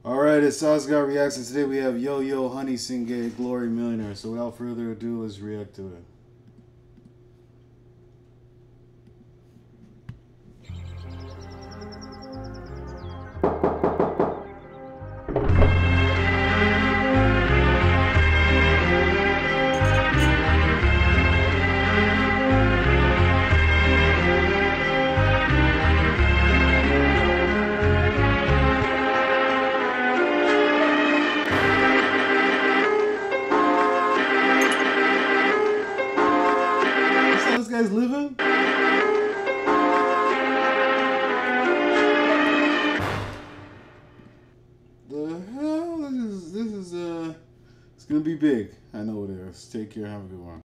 Alright, it's Oscar Reactions. Today we have Yo Honey Singh, Glory Millionaire. So without further ado, let's react to it. This guy's living? The hell? This is it's gonna be big. I know it is. Take care, have a good one.